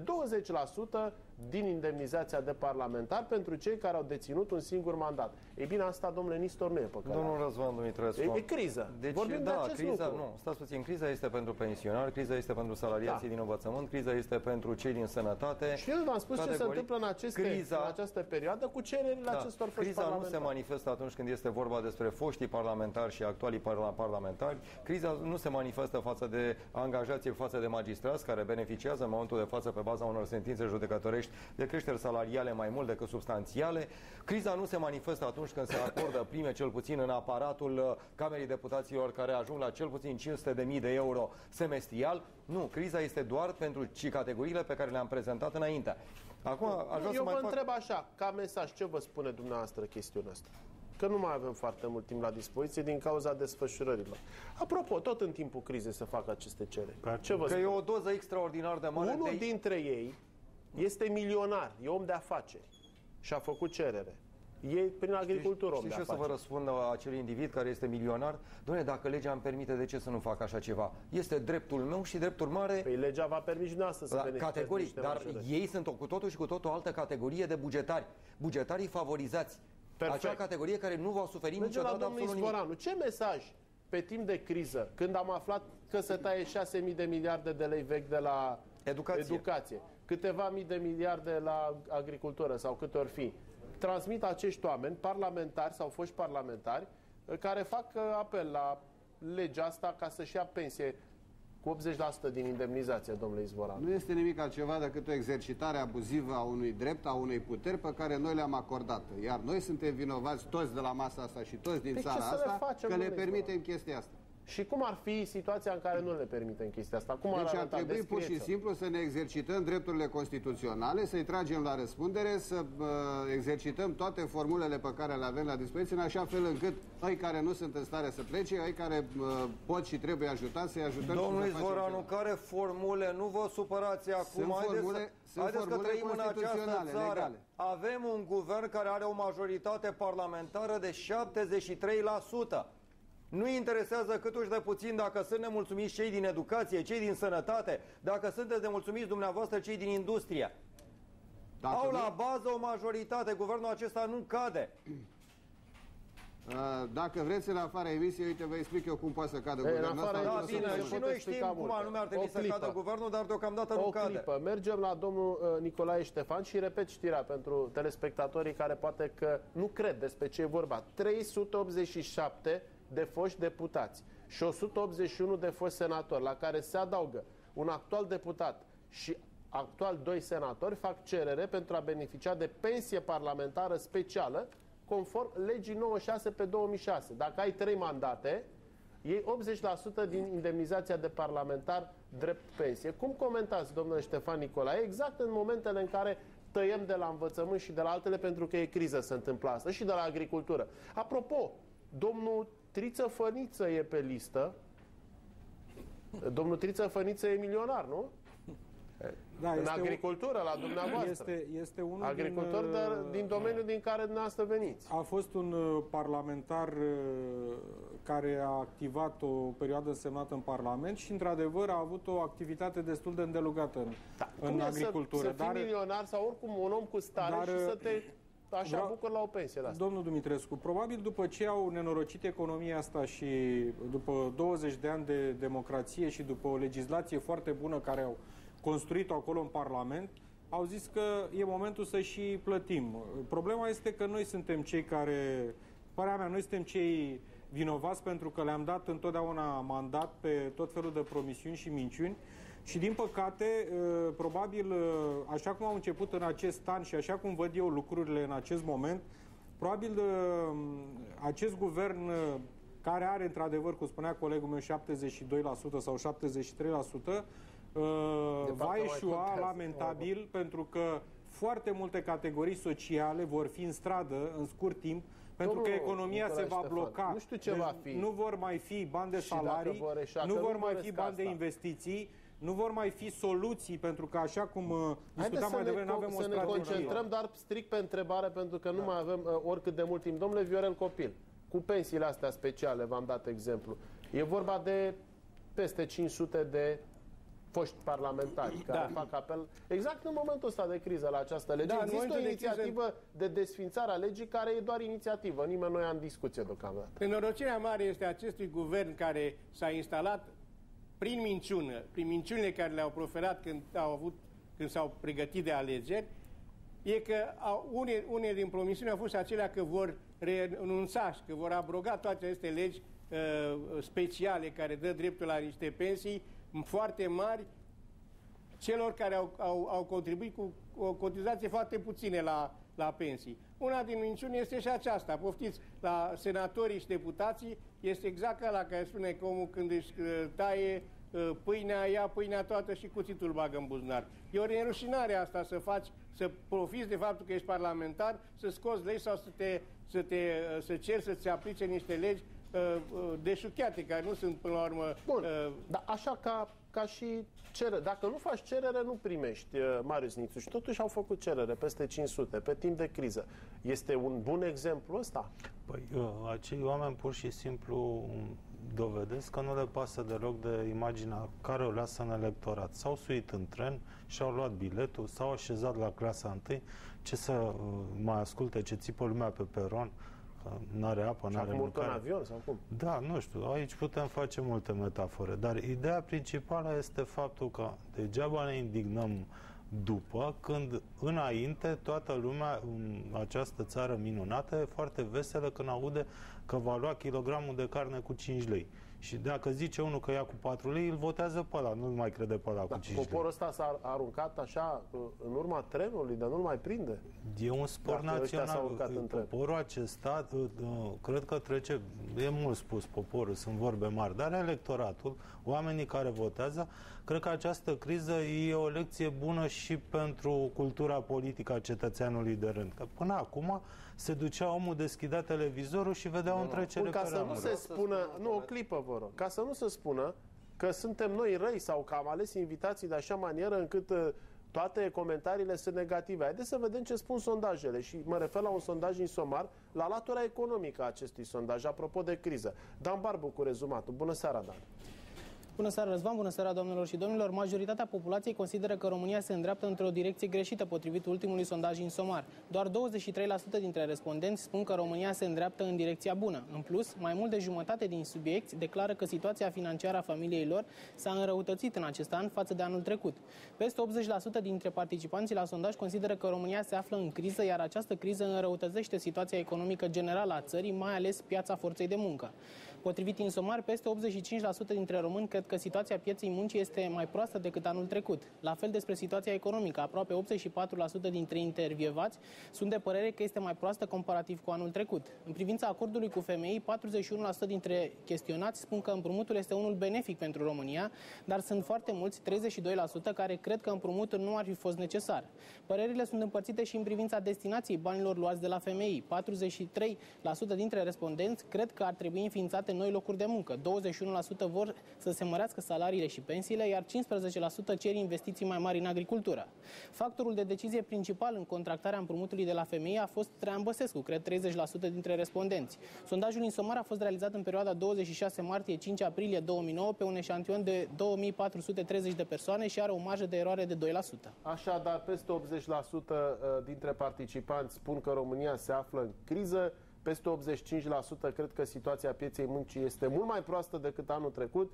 20% din indemnizația de parlamentar pentru cei care au deținut un singur mandat. Ei bine, asta, domnule Nistor, nu e păcat. Domnul Răzvan Dumitrescu. E criză. Deci, vorbim de acest criza, lucru. nu, stați puțin, criza este pentru pensionari, criza este pentru salariații din învățământ, criza este pentru cei din sănătate. Și eu v-am spus ce se întâmplă în această perioadă cu cererile acestor foști criza parlamentari. nu se manifestă atunci când este vorba despre foștii parlamentari și actualii parlamentari. Criza nu se manifestă față de angajații, față de magistrați care beneficiază în momentul de față pe baza unor sentințe judecătorești de creșteri salariale mai mult decât substanțiale. Criza nu se manifestă atunci când se acordă prime, cel puțin în aparatul Camerei Deputaților, care ajung la cel puțin 500.000 de euro semestrial. Nu, criza este doar pentru categoriile pe care le-am prezentat înainte. Acum, eu vă întreb așa, ca mesaj, ce vă spune dumneavoastră chestiunea asta? Că nu mai avem foarte mult timp la dispoziție din cauza desfășurărilor. Apropo, tot în timpul crizei se fac aceste cereri. Ce vă spun? E o doză extraordinar de mare. Unul dintre ei este milionar, e om de afaceri și a făcut cerere. E prin agricultură om de afaceri. Și să vă răspundă acel individ care este milionar, doamne, dacă legea îmi permite, de ce să nu fac așa ceva? Este dreptul meu și drept urmare... Păi legea va permite dumneavoastră să beneficiați categorii, dar ei sunt cu totul și cu totul o altă categorie de bugetari. Bugetarii favorizați. Perfect. Acea categorie care nu va suferi niciodată absolut nimic. Ce mesaj pe timp de criză, când am aflat că se taie 6.000 de miliarde de lei vechi de la educație, câteva mii de miliarde la agricultură sau câte ori fi, transmit acești oameni, parlamentari sau foști parlamentari, care fac apel la legea asta ca să-și ia pensie cu 80% din indemnizație, domnule Izvoran. Nu este nimic altceva decât o exercitare abuzivă a unui drept, a unei puteri pe care noi le-am acordat. Iar noi suntem vinovați toți de la masa asta și toți din țara asta că le permitem chestia asta. Și cum ar fi situația în care nu le permitem chestia asta? Cum deci ar trebui pur și simplu să ne exercităm drepturile constituționale, să-i tragem la răspundere, să exercităm toate formulele pe care le avem la dispoziție, în așa fel încât cei care nu sunt în stare să plece, cei care pot și trebuie ajutați, să-i ajutăm. Domnul Izvoranu, care formule? Nu vă supărați acum. Haideți că trăim în această țară. Legale. Avem un guvern care are o majoritate parlamentară de 73%. Nu interesează câtuși de puțin dacă sunt nemulțumiți cei din educație, cei din sănătate, dacă sunteți nemulțumiți dumneavoastră cei din industria. Au la bază o majoritate, guvernul acesta nu cade. Dacă vreți în afara emisiei, uite, vă explic eu cum poate să cadă guvernul ăsta. Da, bine, și noi știm cum anume ar trebui să cadă guvernul, dar deocamdată nu cade. Clipă. Mergem la domnul Nicolae Ștefan și repet știrea pentru telespectatorii care poate că nu cred despre ce e vorba. 387 de foști deputați și 181 de foști senatori, la care se adaugă un actual deputat și actual 2 senatori, fac cerere pentru a beneficia de pensie parlamentară specială conform legii 96 pe 2006. Dacă ai 3 mandate, iei 80% din indemnizația de parlamentar drept pensie. Cum comentați, domnule Ștefan Nicolae, exact în momentele în care tăiem de la învățământ și de la altele, pentru că e criză, se întâmplă asta, și de la agricultură? Apropo, domnul Triță Făniță e pe listă. Domnul Triță Făniță e milionar, nu? Da, în agricultură, la dumneavoastră. Este unul agricultor din domeniul din care dumneavoastră veniți. A fost un parlamentar care a activat o perioadă semnată în Parlament și, într-adevăr, a avut o activitate destul de îndelugată în agricultură. Să fii milionar sau oricum un om cu stare și să te bucuri la o pensie de asta. Domnul Dumitrescu, probabil după ce au nenorocit economia asta și după 20 de ani de democrație și după o legislație foarte bună care au construit-o acolo în Parlament, au zis că e momentul să și plătim. Problema este că noi suntem cei care, părerea mea, noi suntem cei vinovați pentru că le-am dat întotdeauna mandat pe tot felul de promisiuni și minciuni și, din păcate, probabil, așa cum au început în acest an și așa cum văd eu lucrurile în acest moment, probabil acest guvern care are, într-adevăr, cum spunea colegul meu, 72% sau 73%, va eșua lamentabil, pentru că foarte multe categorii sociale vor fi în stradă în scurt timp, pentru că economia se va bloca. Nu știu ce va fi. Nu vor mai fi bani de salarii, nu vor mai fi bani de investiții, nu vor mai fi soluții, pentru că, așa cum discutam mai devreme, nu avem o strategie. Să ne concentrăm doar strict pe întrebare, pentru că nu mai avem oricât de mult timp. Domnule Viorel Copil, cu pensiile astea speciale, v-am dat exemplu. E vorba de peste 500 de foști parlamentari care fac apel exact în momentul ăsta de criză la această lege. Există o inițiativă de desfințare a legii care e doar inițiativă. Nimeni nu e în discuție deocamdată. Nenorocirea mare este acestui guvern care s-a instalat prin minciună, prin minciunile care le-au proferat când s-au pregătit de alegeri, e că unele din promisiuni au fost acelea că vor renunța și că vor abroga toate aceste legi speciale care dă dreptul la niște pensii foarte mari celor care au contribuit cu o cotizație foarte puține la pensii. Una din minciuni este și aceasta. Poftiți, la senatorii și deputații este exact ca la care spune că omul când își taie pâinea, ia pâinea toată și cuțitul bagă în buzunar. E o nerușinare asta să profiți de faptul că ești parlamentar, să scoți legi sau să ceri să-ți aplice niște legi deșuchiate, care nu sunt până la urmă... Bun, dar așa ca și cerere. Dacă nu faci cerere, nu primești, Marius Nițu. Și totuși au făcut cerere peste 500 pe timp de criză. Este un bun exemplu ăsta? Păi, acei oameni pur și simplu dovedesc că nu le pasă deloc de imaginea care o lasă în electorat. S-au suit în tren și-au luat biletul, s-au așezat la clasa 1, ce să mai asculte, ce țipă lumea pe peron, n-are apă, n-are mâncare. în avion sau cum? Da, nu știu, aici putem face multe metafore, dar ideea principală este faptul că degeaba ne indignăm după, când înainte toată lumea în această țară minunată e foarte veselă când aude că va lua kilogramul de carne cu 5 lei. Și dacă zice unul că ia cu 4 lei, îl votează pe ăla, nu mai crede pe ăla cu 5 lei. Poporul ăsta s-a aruncat așa în urma trenului, dar nu-l mai prinde. E un sport național. Poporul acesta, cred că trece, e mult spus poporul, sunt vorbe mari, dar electoratul, oamenii care votează, cred că această criză e o lecție bună și pentru cultura politică a cetățeanului de rând. Că până acum se ducea omul, deschidea televizorul și vedea o întrecere. Ca să nu se spună, o clipă vă rog, ca să nu se spună că suntem noi răi sau că am ales invitații de așa manieră încât toate comentariile sunt negative. Haideți să vedem ce spun sondajele și mă refer la un sondaj Insomar, la latura economică a acestui sondaj, apropo de criză. Dan Barbu cu rezumatul. Bună seara, Dan! Bună seara, Răzvan, bună seara, doamnelor și domnilor. Majoritatea populației consideră că România se îndreaptă într-o direcție greșită, potrivit ultimului sondaj Insomar. Doar 23% dintre respondenți spun că România se îndreaptă în direcția bună. În plus, mai mult de jumătate din subiecți declară că situația financiară a familiei lor s-a înrăutățit în acest an față de anul trecut. Peste 80% dintre participanții la sondaj consideră că România se află în criză, iar această criză înrăutățește situația economică generală a țării, mai ales piața forței de muncă. Potrivit Insomar, peste 85% dintre români cred că situația pieței muncii este mai proastă decât anul trecut. La fel despre situația economică, aproape 84% dintre intervievați sunt de părere că este mai proastă comparativ cu anul trecut. În privința acordului cu FMI, 41% dintre chestionați spun că împrumutul este unul benefic pentru România, dar sunt foarte mulți, 32%, care cred că împrumutul nu ar fi fost necesar. Părerile sunt împărțite și în privința destinației banilor luați de la FMI. 43% dintre respondenți cred că ar trebui înființate noi locuri de muncă, 21% vor să se mărească salariile și pensiile, iar 15% cer investiții mai mari în agricultură. Factorul de decizie principal în contractarea împrumutului de la FMI a fost Traian Băsescu, cred 30% dintre respondenți. Sondajul Insomar a fost realizat în perioada 26 martie-5 aprilie 2009 pe un eșantion de 2430 de persoane și are o marjă de eroare de 2%. Așadar, peste 80% dintre participanți spun că România se află în criză, peste 85% cred că situația pieței muncii este mult mai proastă decât anul trecut,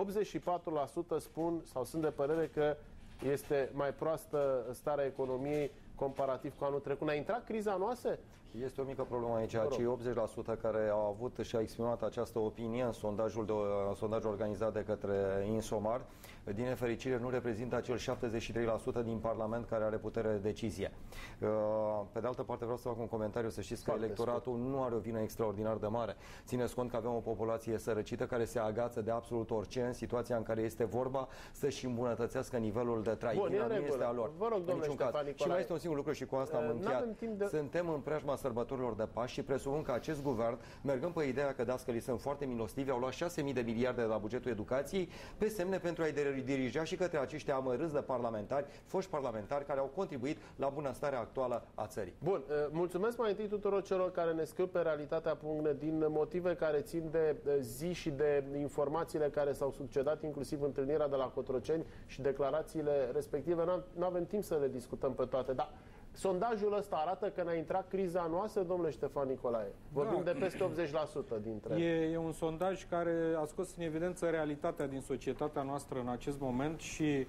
84% spun sau sunt de părere că este mai proastă starea economiei comparativ cu anul trecut. A intrat criza noastră? Este o mică problemă aici. Cei 80% care au avut și au exprimat această opinie în sondajul organizat de către Insomar, din nefericire nu reprezintă acel 73% din Parlament care are putere de decizie. Pe de altă parte vreau să fac un comentariu, să știți că electoratul nu are o vină extraordinar de mare. Țineți cont că avem o populație sărăcită care se agață de absolut orice în situația în care este vorba să-și îmbunătățească nivelul de trai. Vina nu este a lor. Vă rog, domnule Ștefan Nicolae. Și mai este un singur lucru și cu asta am încheiat. Suntem în preajma sărbătorilor de Paști și presupun că acest guvern, mergând pe ideea că dascălii sunt foarte milostivi, au luat 6.000 de miliarde de la bugetul educației pe semne pentru a-i dirija și către aceștia amărâți de parlamentari, foști parlamentari care au contribuit la bunăstarea actuală a țării. Bun, mulțumesc mai întâi tuturor celor care ne scriu pe Realitatea.net din motive care țin de zi și de informațiile care s-au succedat, inclusiv întâlnirea de la Cotroceni și declarațiile respective. Nu avem timp să le discutăm pe toate, dar sondajul ăsta arată că ne-a intrat criza noastră, domnule Ștefan Nicolae. Vorbim de peste 80% dintre... E un sondaj care a scos în evidență realitatea din societatea noastră în acest moment și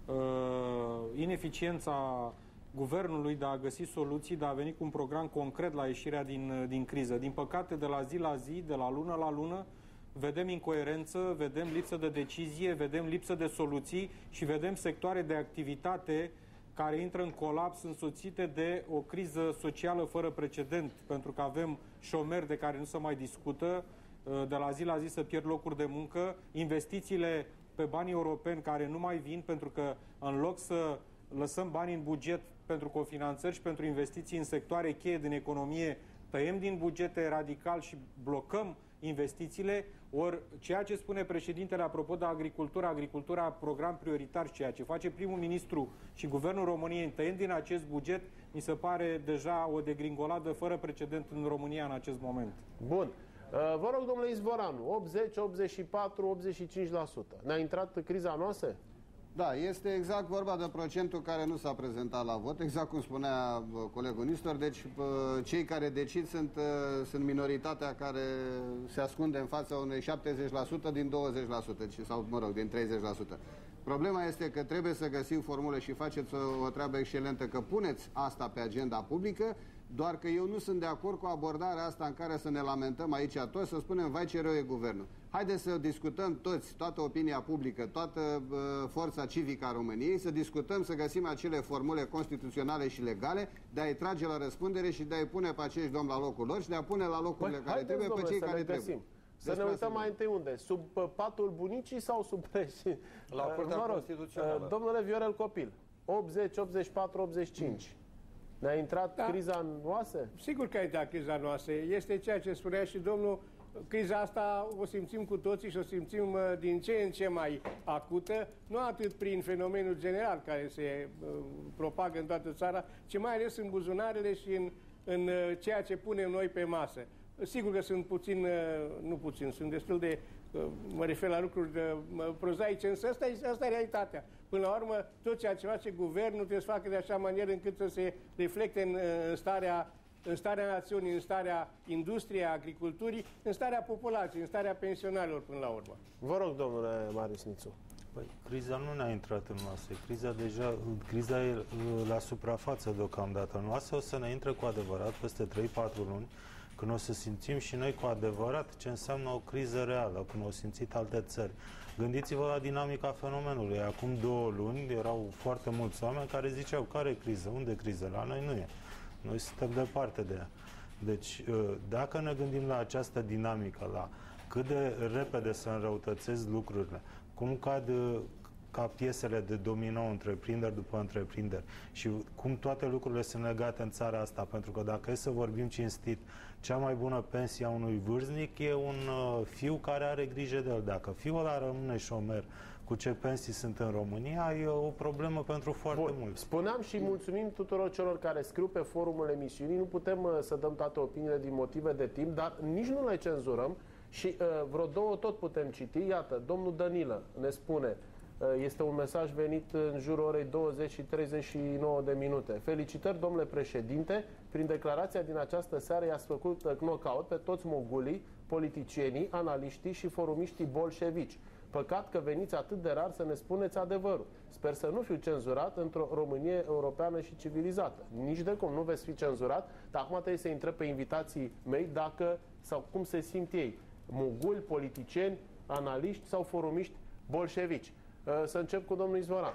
ineficiența guvernului de a găsi soluții, de a veni cu un program concret la ieșirea din criză. Din păcate, de la zi la zi, de la lună la lună, vedem incoerență, vedem lipsă de decizie, vedem lipsă de soluții și vedem sectoare de activitate care intră în colaps însoțite de o criză socială fără precedent, pentru că avem șomeri de care nu se mai discută, de la zi la zi să pierd locuri de muncă, investițiile pe banii europeni care nu mai vin, pentru că în loc să lăsăm banii în buget pentru cofinanțări și pentru investiții în sectoare cheie din economie, tăiem din bugete radical și blocăm investițiile, ori ceea ce spune președintele apropo de agricultura program prioritar, ceea ce face primul ministru și guvernul României tăind din acest buget, mi se pare deja o degringoladă fără precedent în România în acest moment. Bun. Vă rog, domnule Izvoranu, 80, 84, 85%. Ne-a intrat criza noastră? Da, este exact vorba de procentul care nu s-a prezentat la vot, exact cum spunea colegul Nistor, deci cei care decid sunt minoritatea care se ascunde în fața unei 70% din 20%, sau mă rog, din 30%. Problema este că trebuie să găsim formule și faceți o treabă excelentă că puneți asta pe agenda publică, doar că eu nu sunt de acord cu abordarea asta în care să ne lamentăm aici toți, să spunem, vai ce rău e guvernul. Haideți să discutăm toți, toată opinia publică, toată forța civică a României, să discutăm, să găsim acele formule constituționale și legale de a-i trage la răspundere și de a-i pune pe acești domni la locul lor și de a pune la locurile care trebuie pe cei care trebuie. Să ne uităm mai întâi unde? Sub patul bunicii sau sub președinte? La Curtea Constituțională. Domnule Viorel Copil, 80, 84, 85. Ne-a intrat criza noastră? Sigur că a intrat criza noastră. Este ceea ce spunea și domnul, criza asta o simțim cu toții și o simțim din ce în ce mai acută, nu atât prin fenomenul general care se propagă în toată țara, ci mai ales în buzunarele și în ceea ce punem noi pe masă. Sigur că sunt sunt destul de, mă refer la lucruri prozaice, însă asta e realitatea. Până la urmă, tot ceea ce face guvernul trebuie să facă de așa manieră încât să se reflecte în starea națiunii, în starea industriei, agriculturii, în starea populației, în starea pensionarilor până la urmă. Vă rog, domnule Marius Nițu. Păi, criza nu ne-a intrat în noastră. Criza e la suprafață deocamdată. Noastră o să ne intre cu adevărat peste 3-4 luni, când o să simțim și noi cu adevărat ce înseamnă o criză reală, când au simțit alte țări. Gândiți-vă la dinamica fenomenului. Acum 2 luni erau foarte mulți oameni care ziceau, care e criză? Unde e criză? La noi nu e. Noi suntem departe de ea. Deci, dacă ne gândim la această dinamică, la cât de repede se înrăutățesc lucrurile, cum cad ca piesele de domino întreprinderi după întreprinderi și cum toate lucrurile sunt legate în țara asta, pentru că dacă e să vorbim cinstit, cea mai bună pensie a unui vârstnic e un fiu care are grijă de el. Dacă fiul ăla rămâne șomer, cu ce pensii sunt în România, e o problemă pentru foarte mulți. Spuneam și mulțumim tuturor celor care scriu pe forumul emisiunii. Nu putem să dăm toate opiniile din motive de timp, dar nici nu le cenzurăm și vreo 2 tot putem citi. Iată, domnul Danilă ne spune, este un mesaj venit în jurul orei 20 și 39 de minute. Felicitări, domnule președinte, prin declarația din această seară i-ați făcut knockout pe toți mogulii, politicienii, analiștii și forumiștii bolșevici. Păcat că veniți atât de rar să ne spuneți adevărul. Sper să nu fiu cenzurat într-o Românie europeană și civilizată. Nici de cum nu veți fi cenzurat, dar acum trebuie să intre pe invitații mei dacă sau cum se simt ei. Moguli, politicieni, analiști sau forumiști bolșevici. Să încep cu domnul Izvoran.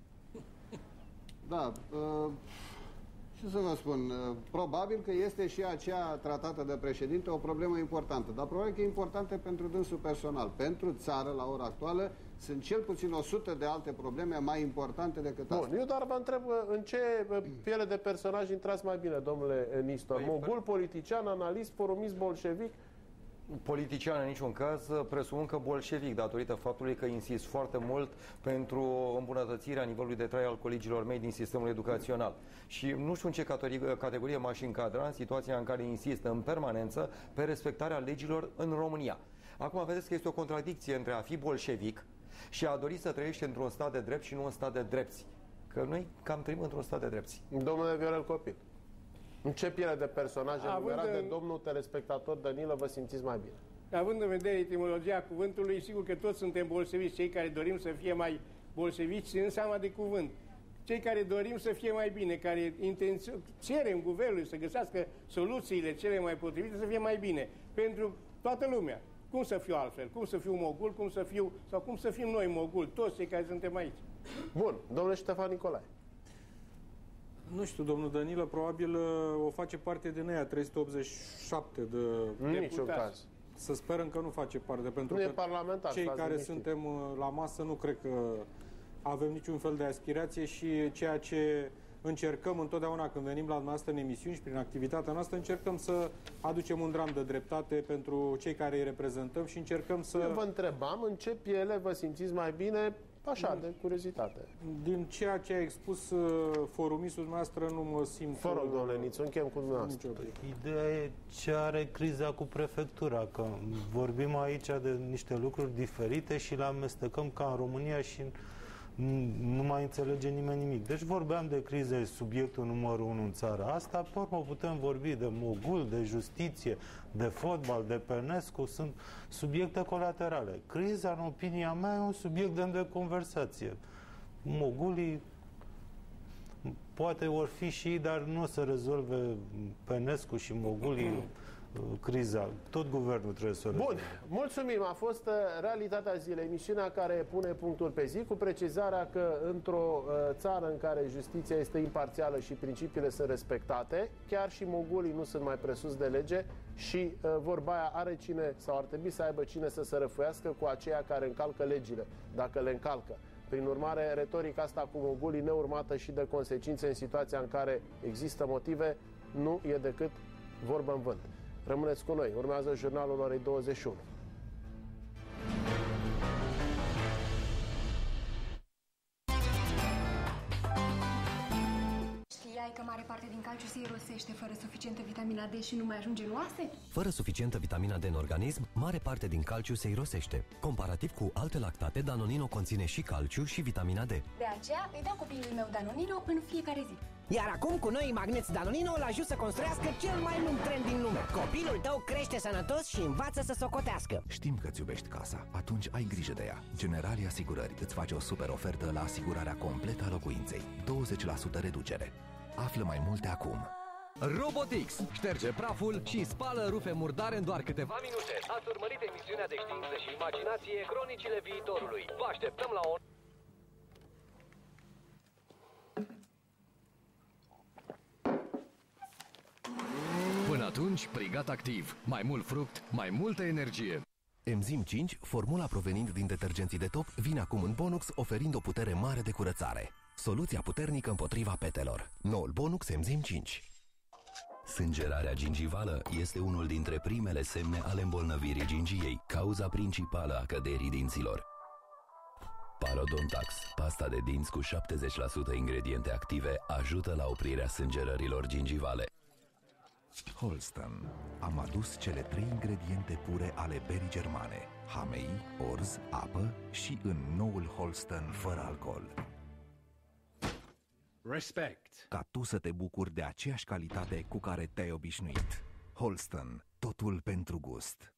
Da, ce să vă spun, probabil că este și aceea tratată de președinte o problemă importantă, dar probabil că e importantă pentru dânsul personal. Pentru țară, la ora actuală, sunt cel puțin 100 de alte probleme mai importante decât asta. Bun, eu doar vă întreb în ce piele de personaj intrați mai bine, domnule Nistor? Mogul, politician, analist, forumist, bolșevic? Politician în niciun caz, presupun că bolșevic, datorită faptului că insist foarte mult pentru îmbunătățirea nivelului de trai al colegilor mei din sistemul educațional. Și nu știu în ce categorie m-aș încadra în situația în care insist în permanență pe respectarea legilor în România. Acum vedeți că este o contradicție între a fi bolșevic și a dori să trăiești într-un stat de drept și nu un stat de drepți. Că noi cam trăim într-un stat de drepți. Domnule Viorel Copil, în ce piele de personaj enumerat de domnul telespectator Danilă vă simțiți mai bine? Având în vedere etimologia cuvântului, sigur că toți suntem bolșevici. Cei care dorim să fie mai bolșevici țin seama de cuvânt. Cei care dorim să fie mai bine, care cerem guvernului să găsească soluțiile cele mai potrivite să fie mai bine pentru toată lumea. Cum să fiu altfel? Cum să fiu mogul? Cum să fim noi mogul? Toți cei care suntem aici. Bun. Domnule Ștefan Nicolae. Nu știu, domnul Danilă probabil o face parte din aia 387 de niciun caz. Să sperăm că nu face parte, pentru nu că e parlamentar, cei care suntem la masă nu cred că avem niciun fel de aspirație și ceea ce încercăm întotdeauna când venim la noastră în emisiuni și prin activitatea noastră încercăm să aducem un dram de dreptate pentru cei care îi reprezentăm și încercăm să... Eu vă întrebam în ce piele vă simțiți mai bine. Așa, de curiozitate. Din ceea ce a expus forumistul noastră, nu mă simt... Vă rog, domnule Nițu, închem cu dumneavoastră. Ideea e ce are criza cu prefectura, că vorbim aici de niște lucruri diferite și le amestecăm ca în România și nu mai înțelege nimeni nimic. Deci vorbeam de crize, subiectul numărul 1 în țara asta, pe urmă putem vorbi de mogul, de justiție, de fotbal, de Pănescu, sunt subiecte colaterale. Criza, în opinia mea, e un subiect de conversație. Mogulii poate vor fi și ei, dar nu o să rezolve Pănescu și mogulii criza. Tot guvernul trebuie să o rezolve. Bun, mulțumim. A fost realitatea zilei, emisiunea care pune punctul pe zi, cu precizarea că într-o țară în care justiția este imparțială și principiile sunt respectate, chiar și mogulii nu sunt mai presus de lege și vorba aia are cine sau ar trebui să aibă cine să se răfuiască cu aceia care încalcă legile, dacă le încalcă. Prin urmare, retorica asta cu mogulii neurmată și de consecințe în situația în care există motive nu e decât vorbă în vânt. Rămâneți cu noi. Urmează jurnalul orei 21. Că mare parte din calciu se irosește fără suficientă vitamina D și nu mai ajunge în oase? Fără suficientă vitamina D în organism, mare parte din calciu se irosește. Comparativ cu alte lactate, Danonino conține și calciu și vitamina D. De aceea îi dau copilului meu Danonino în fiecare zi. Iar acum, cu noi magneți Danonino, îl ajut să construiască cel mai lung tren din lume. Copilul tău crește sănătos și învață să socotească. Știm că-ți iubești casa, atunci ai grijă de ea. Generali Asigurări îți face o super ofertă la asigurarea completă a locuinței. 20% reducere. Află mai multe acum. Robotix șterge praful și spală rufe murdare în doar câteva minute. Ați urmărit emisiunea de știință și imaginație Cronicile Viitorului. Vă așteptăm la o... Până atunci, Brigat Activ. Mai mult fruct, mai multă energie. Enzim 5, formula provenind din detergenții de top, vine acum în Bonux, oferind o putere mare de curățare. Soluția puternică împotriva petelor. Noul Bonux Enzim 5. Sângerarea gingivală este unul dintre primele semne ale îmbolnăvirii gingiei, cauza principală a căderii dinților. Parodontax, pasta de dinți cu 70% ingrediente active, ajută la oprirea sângerărilor gingivale. Holsten. Am adus cele 3 ingrediente pure ale berii germane: hamei, orz, apă și în noul Holsten fără alcool. Respect. Ca tu să te bucuri de aceeași calitate cu care te-ai obișnuit. Holsten. Totul pentru gust.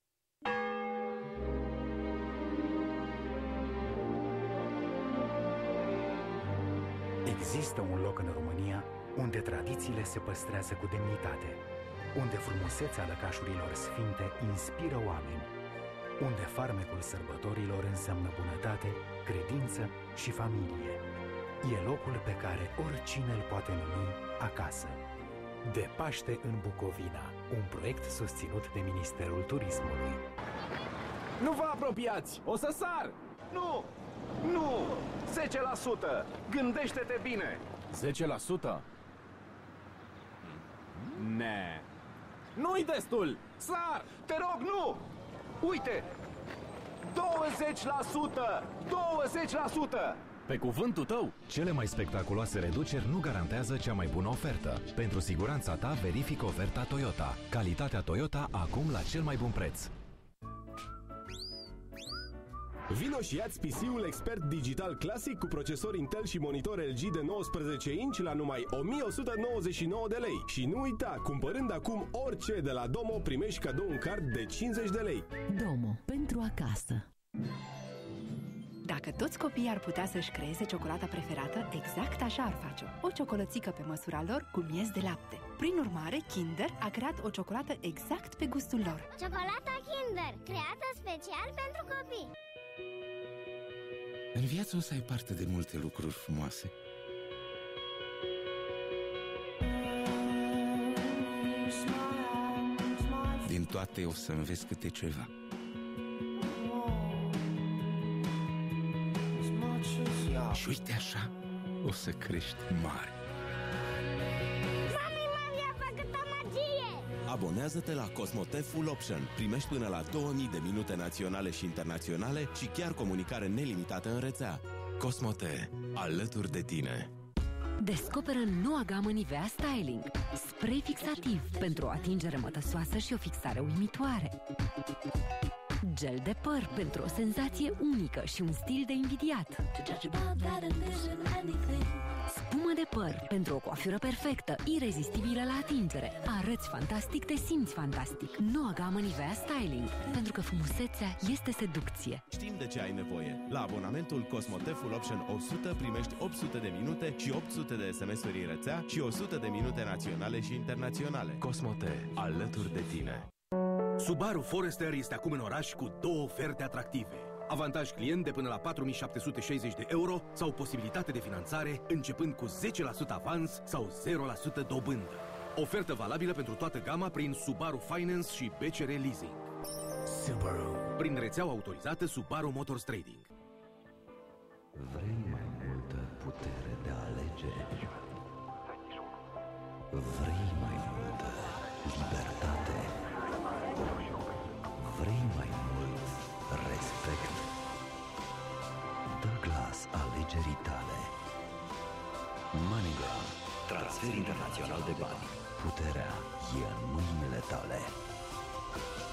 Există un loc în România unde tradițiile se păstrează cu demnitate, unde frumusețea lăcașurilor sfinte inspiră oameni, unde farmecul sărbătorilor înseamnă bunătate, credință și familie. E locul pe care oricine îl poate numi acasă. De Paște în Bucovina, un proiect susținut de Ministerul Turismului. Nu vă apropiați! O să sar! Nu! Nu! 10%! Gândește-te bine! 10%? Ne. Nu-i destul! Sar! Te rog, nu! Uite! 20%! 20%! Pe cuvântul tău, cele mai spectaculoase reduceri nu garantează cea mai bună ofertă. Pentru siguranța ta, verifică oferta Toyota. Calitatea Toyota acum la cel mai bun preț. Vino și ia-ți PC-ul Expert Digital Classic cu procesor Intel și monitor LG de 19 inch la numai 1199 de lei. Și nu uita, cumpărând acum orice de la Domo, primești cadou un card de 50 de lei. Domo. Pentru acasă. Dacă toți copiii ar putea să-și creeze ciocolata preferată, exact așa ar face-o. O ciocolățică pe măsura lor cu miez de lapte. Prin urmare, Kinder a creat o ciocolată exact pe gustul lor. Ciocolata Kinder, creată special pentru copii. În viață o să ai parte de multe lucruri frumoase. Din toate o să înveți câte ceva. Și uite așa, o să crești mare. Mami, a făcut o magie! Abonează-te la Cosmote Full Option. Primești până la 2000 de minute naționale și internaționale și chiar comunicare nelimitată în rețea. Cosmote. Alături de tine. Descoperă noua gamă Nivea Styling. Spray fixativ pentru o atingere mătăsoasă și o fixare uimitoare. Gel de păr pentru o senzație unică și un stil de invidiat. Spumă de păr pentru o coafură perfectă, irezistibilă la atingere. Arăți fantastic, te simți fantastic. Noua gamă Nivea Styling, pentru că frumusețea este seducție. Știm de ce ai nevoie. La abonamentul Cosmote Full Option 100 primești 800 de minute și 800 de SMS-uri în rețea și 100 de minute naționale și internaționale. Cosmote. Alături de tine. Subaru Forester este acum în oraș cu 2 oferte atractive. Avantaj client de până la 4.760 de euro sau posibilitate de finanțare începând cu 10% avans sau 0% dobândă. Ofertă valabilă pentru toată gama prin Subaru Finance și BCR Leasing. Subaru. Prin rețeaua autorizată Subaru Motors Trading. Vrei mai multă putere de a alege? Vrei mai multă libertate? alegerii tale. MoneyGram. Transfer internațional de bani. Puterea e în mâinile tale.